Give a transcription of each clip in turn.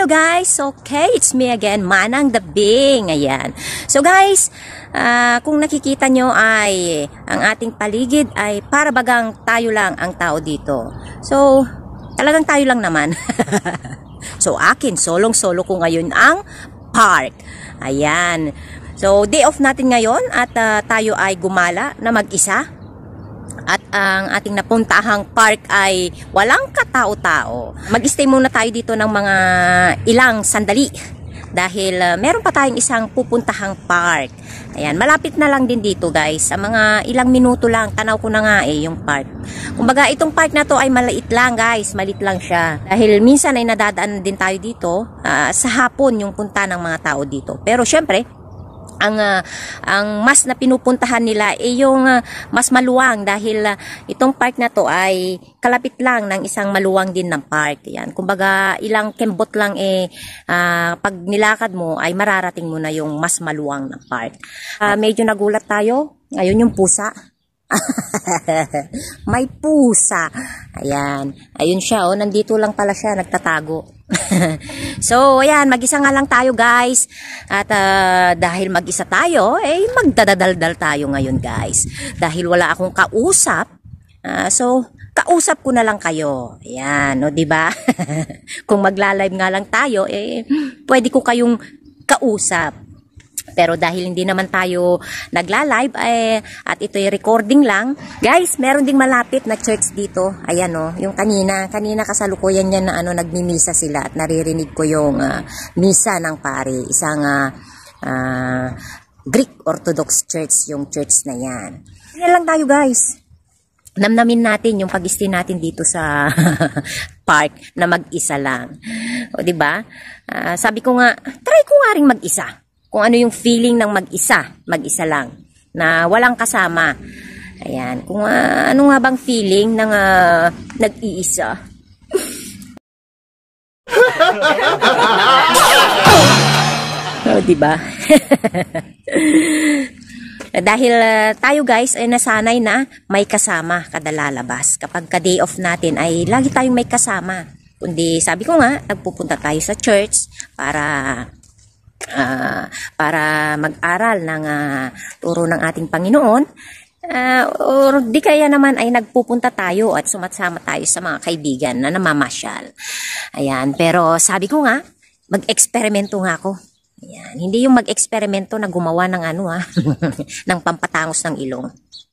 Hello guys, okay, it's me again, Manang the Bing. Ayan. So guys, kung nakikita nyo ay ang ating paligid ay para bagang tayo lang ang tao dito. So, talagang tayo lang naman. So akin, solong-solo ko ngayon ang park. Ayan. So, day off natin ngayon at tayo ay gumala na mag-isa. At ang ating napuntahang park ay walang katao-tao. Mag-stay muna tayo dito ng mga ilang sandali dahil meron pa tayong isang pupuntahang park. Ayan, malapit na lang din dito guys. Sa mga ilang minuto lang, tanaw ko na nga yung park. Kumbaga itong park na to ay maliit lang guys, maliit lang siya. Dahil minsan ay nadadaan din tayo dito sa hapon yung punta ng mga tao dito. Pero syempre, ang mas na pinupuntahan nila ay yung mas maluwang dahil itong park na to ay kalapit lang ng isang maluwang din ng park. Yan. Kumbaga ilang kembot lang pag nilakad mo ay mararating mo na yung mas maluwang na park. Medyo nagulat tayo. Ngayon yung pusa. May pusa. Ayan. Ayun siya. Oh. Nandito lang pala siya. Nagtatago. So, ayan. Mag-isa nga lang tayo guys. At dahil mag-isa tayo, magdadadaldal tayo ngayon guys. Dahil wala akong kausap. So, kausap ko na lang kayo. Ayan. O, diba? Kung magla-live nga lang tayo, pwede ko kayong kausap. Pero dahil hindi naman tayo nagla-live at ito'y recording lang. Guys, meron ding malapit na church dito. Ayan oh, yung kanina kasalukuyan yan na nagmimisa sila at naririnig ko yung misa ng pare. Isang Greek Orthodox Church yung church na yan. Yan lang tayo guys. Namnamin natin yung pag-stay natin dito sa park na mag-isa lang. O diba? Sabi ko nga, try ko nga rin mag-isa. Kung ano yung feeling ng mag-isa lang, na walang kasama. Ayan, kung ano nga bang feeling ng nag-iisa. Oh, diba? Dahil tayo guys ay nasanay na may kasama kada lalabas. Kapag ka-day off natin ay lagi tayong may kasama. Kundi sabi ko nga, nagpupunta tayo sa church para mag-aral ng turo ng ating Panginoon, or di kaya naman ay nagpupunta tayo at sumasama tayo sa mga kaibigan na namamasyal. Ayan, pero sabi ko nga, mag-eksperimento nga ako. Ayan, hindi yung mag-eksperimento na gumawa ng ng pampatangos ng ilong.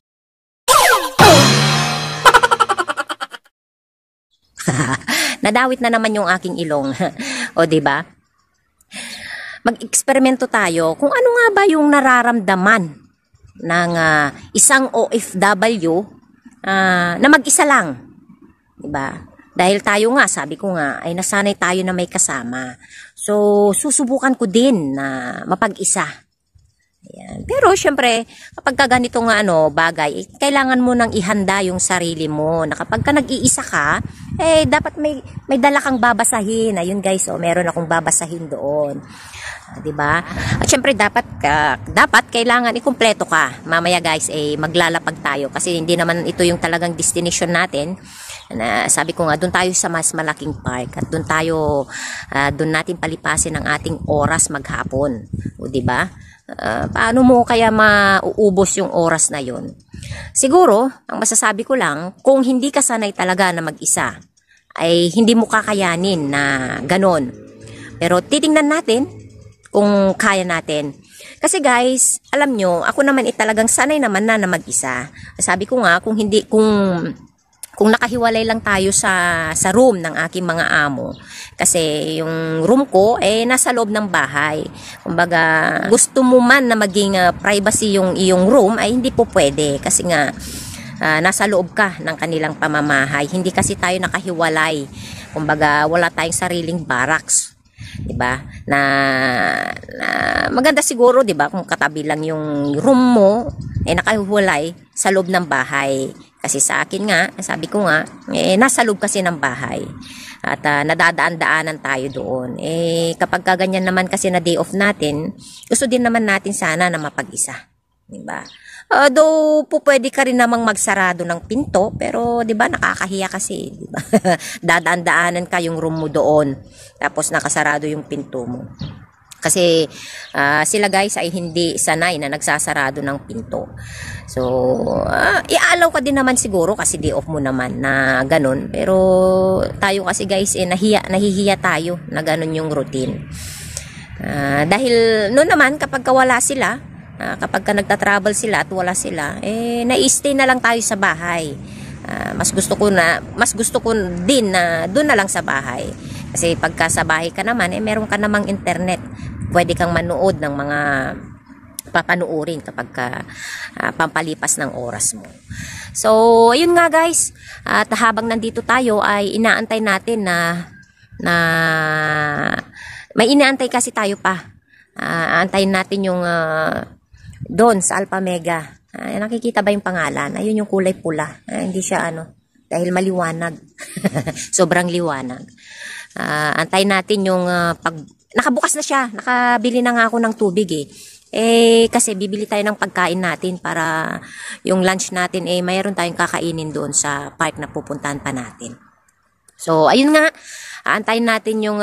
Nadawit na naman yung aking ilong. O diba? Mag-eksperimento tayo kung ano nga ba yung nararamdaman ng isang OFW na mag-isa lang. Diba? Dahil tayo nga, sabi ko nga, ay nasanay tayo na may kasama. So, susubukan ko din na mapag-isa. Ayan. Pero, syempre, kapag ganito nga bagay, kailangan mo nang ihanda yung sarili mo. Na kapag ka nag-iisa ka, dapat may dala kang babasahin. Ayun guys, meron akong babasahin doon. Diba? At syempre dapat kailangan ikumpleto ka. Mamaya guys maglalapag tayo kasi hindi naman ito yung talagang destination natin. Na sabi ko nga doon tayo sa mas malaking park at doon natin palipasin ang ating oras maghapon. O diba? Paano mo kaya mauubos yung oras na yon? Siguro, ang masasabi ko lang, kung hindi ka sanay talaga na mag-isa, ay hindi mo kakayanin na ganon. Pero titingnan natin kung kaya natin. Kasi guys, alam nyo, ako naman talagang sanay naman na mag-isa. Sabi ko nga, kung nakahiwalay lang tayo sa room ng aking mga amo. Kasi yung room ko, nasa loob ng bahay. Kumbaga, gusto mo man na maging privacy yung iyong room, ay hindi po pwede. Kasi nga, nasa loob ka ng kanilang pamamahay. Hindi kasi tayo nakahiwalay. Kumbaga, wala tayong sariling barracks. Diba? Na maganda siguro, diba? Kung katabi lang yung room mo, nakahiwalay sa loob ng bahay. Kasi sa akin nga, sabi ko nga, nasa loob kasi ng bahay. At nadadaan-daanan tayo doon. Kapag kaganyan naman kasi na day off natin, gusto din naman natin sana na mapag-isa. Diba? Though po pwede ka rin namang magsarado ng pinto, pero 'di ba nakakahiya kasi, 'di ba? Dadaan-daanan ka yung room mo doon. Tapos nakasarado yung pinto mo. Kasi sila guys ay hindi sanay na nagsasarado ng pinto. So, iaalaw ka din naman siguro kasi day off mo naman na ganun. Pero tayo kasi guys, nahihiya tayo na ganun yung routine. Dahil noon naman kapag wala sila, kapag ka nagta-travel sila at wala sila, na-stay na lang tayo sa bahay. Mas gusto ko din na doon na lang sa bahay. Kasi pagka sa bahay ka naman, meron ka namang internet. Pwede kang manood ng mga papanuorin kapag pampalipas ng oras mo. So, ayun nga guys. At habang nandito tayo ay inaantay natin na may inaantay kasi tayo pa. Aantayin natin yung doon sa Alpha Mega. Nakikita ba yung pangalan? Ayun yung kulay pula. Hindi siya dahil maliwanag. Sobrang liwanag. Antayin natin yung nakabukas na siya. Nakabili na nga ako ng tubig kasi bibili tayo ng pagkain natin para yung lunch natin mayroon tayong kakainin doon sa park na pupuntahan pa natin. So, ayun nga. Aantayin natin yung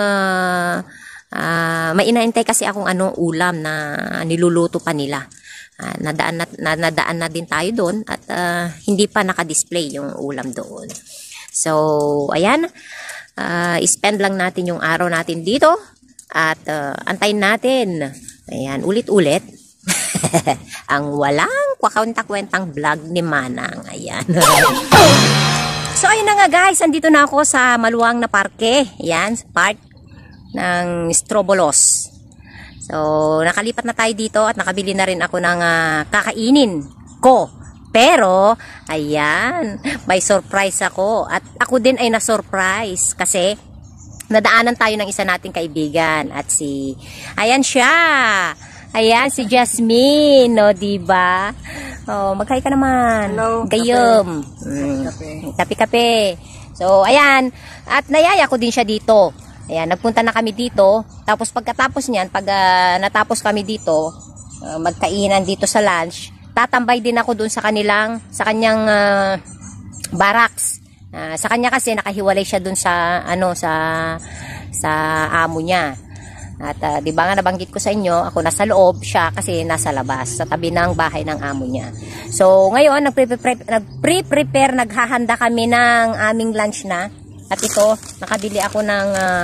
may inaantay kasi akong ulam na niluluto pa nila. Nadaan na din tayo doon at hindi pa naka-display yung ulam doon. So, ayan. Spend lang natin yung araw natin dito at antayin natin. Ayan, ulit-ulit. Ang walang kwenta-kwentang vlog ni Manang. Ayan. So, ayun na nga guys. Andito na ako sa maluwang na parke. Ayan, park ng Strobolos. So, nakalipat na tayo dito at nakabili na rin ako ng kakainin ko. Pero, ayan, may surprise ako. At ako din ay na-surprise kasi nadaanan tayo ng isa nating kaibigan. At ayan siya. Ayan, si Jasmine. No, diba? Oh, maghay ka naman. Hello. Gayom. Kape-kape. So, ayan. At nayaya ko din siya dito. Ayan, nagpunta na kami dito. Tapos pagkatapos niyan, pag natapos kami dito, magkainan dito sa lunch, tatambay din ako dun sa kanyang barracks. Sa kanya kasi nakahiwalay siya dun sa sa amo niya. At di ba nga nabanggit ko sa inyo, ako nasa loob, siya kasi nasa labas, sa tabi ng bahay ng amo niya. So ngayon, nagprepare, naghahanda kami ng aming lunch na. At ito, nakabili ako ng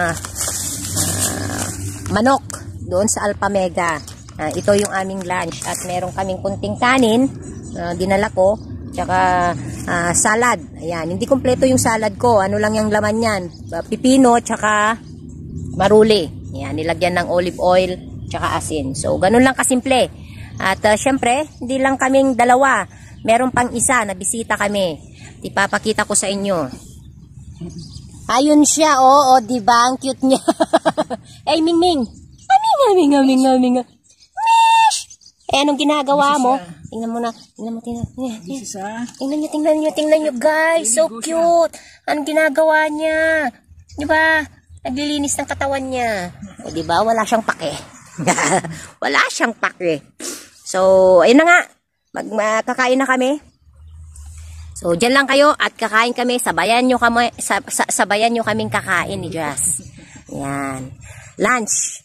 manok doon sa Alpha Mega. Ito yung aming lunch at meron kaming kunting kanin, dinala ko, tsaka salad. Ayan, hindi kompleto yung salad ko. Ano lang yung laman yan? Pipino, tsaka maruli. Ayan, nilagyan ng olive oil, tsaka asin. So, ganun lang kasimple. At syempre, hindi lang kaming dalawa. Meron pang isa na bisita kami. Ipapakita ko sa inyo. Ayun siya, diba? Ang cute niya. Ay, Mingming. Aming. Mish! Anong ginagawa mo? Tingnan mo na. Tingnan nyo, guys. So cute. Anong ginagawa niya? Diba? Naglilinis ng katawan niya. O, diba? Wala siyang pake. Wala siyang pake. So, ayun na nga. Magkakain na kami. So, dyan lang kayo at kakain kami. Sabayan nyo kaming kakain ni Jazz. Yan. Lunch.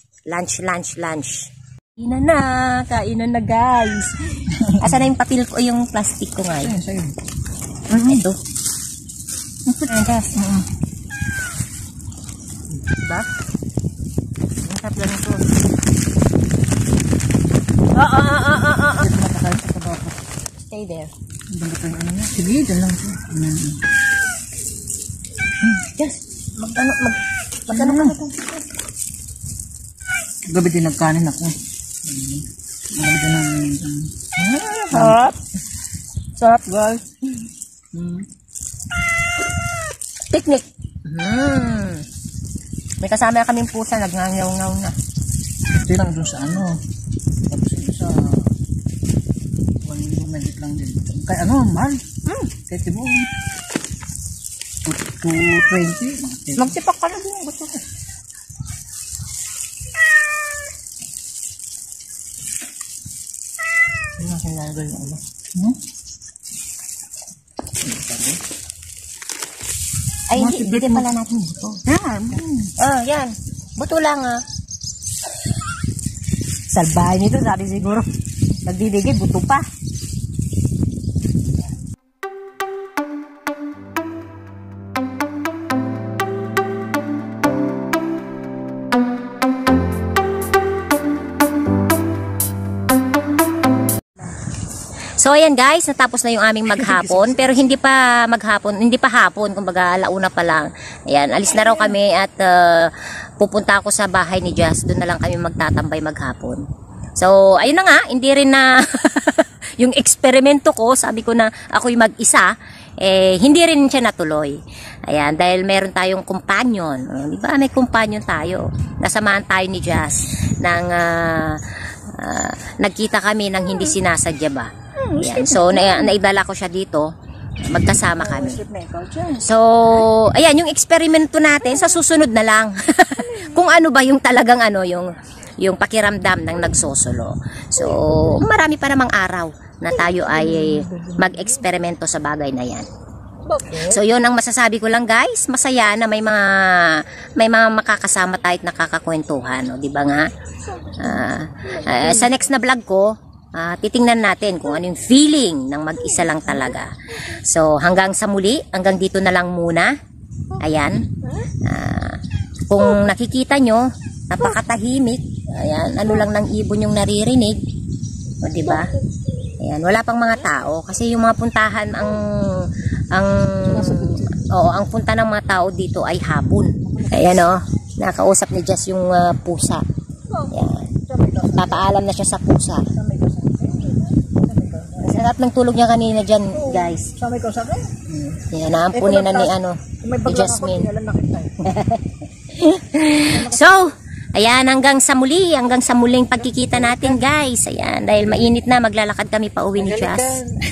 Kainan na guys. Asa na yung papel ko, yung plastic ko nga. Ito. Jazz. Diba? Ang sarap lang ito. Stay there. Sige, dyan lang. Yes. Magano ka ito? Gabi din nagkanin ako. Gabi din Sarap. Sarap, guys. Picnic. May kasama na kaming pusa, nagngangaw-ngaw na. Ito lang doon sa Tapos ito sa magic lang din. Kaya mahal. Kaya tibo. 220. Magsipak ka na din. Gusto ko. Hindi na kailangan yung Hmm? Ay, hindi pala natin buto. Yan. Yan. Buto lang Salbahay nito, sabi siguro. Nagdidigay, buto pa. So ayan guys, natapos na yung aming maghapon, pero hindi pa hapon, kumbaga alauna pa lang. Ayan, alis na raw kami at pupunta ako sa bahay ni Jazz, doon na lang kami magtatambay maghapon. So ayun na nga, hindi rin na yung eksperimento ko, sabi ko na ako'y mag-isa, hindi rin siya natuloy. Ayan, dahil meron tayong companion, di ba? May companion tayo. Nasamahan tayo ni Jazz nang nagkita kami ng hindi sinasadya ba. Ayan. So, naidala ko siya dito. Magkasama kami. So, ayan, yung eksperimento natin, sa susunod na lang. Kung ano ba yung talagang yung pakiramdam ng nagsosolo. So, marami pa namang araw na tayo ay mag-eksperimento sa bagay na yan. So, yun ang masasabi ko lang guys. Masaya na may mga makakasama tayo at nakakakwentuhan. No? Diba nga? Sa next na vlog ko, titingnan natin kung ano yung feeling ng mag-isa lang talaga. So, hanggang sa muli, hanggang dito na lang muna. Ayan. Kung nakikita nyo, napakatahimik. Ayan, ano lang ng ibon yung naririnig. O, diba? Ayan, wala pang mga tao. Kasi yung mga puntahan, ang punta ng mga tao dito ay hapon. Ayan o, nakausap ni Jess yung pusa. Ayan. Papaalam na siya sa pusa. Sarap ng tulog niya kanina dyan, guys. Yan, naampunin na ni Jasmine. So, ayan, hanggang sa muling pagkikita natin, guys. Ayan, dahil mainit na, maglalakad kami pa uwi ni Jas.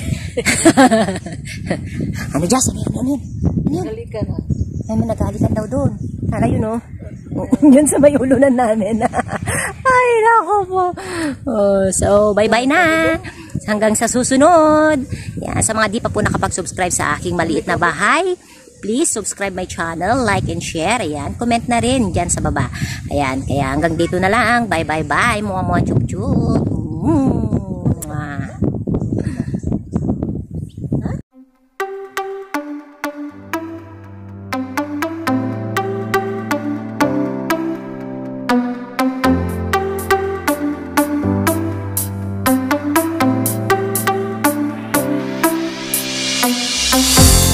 Ano, Jas? Ano yun? Ay, managalikan daw doon. Para yun, oh. Yun sa may ulunan namin. Ay, nako po. So, bye-bye na. Hanggang sa susunod. Yan, sa mga di pa po nakapag-subscribe sa aking maliit na bahay, please subscribe my channel, like and share. Ayan, comment na rin dyan sa baba. Ayan, kaya hanggang dito na lang. Bye-bye-bye. Mga chup-chup. Huh?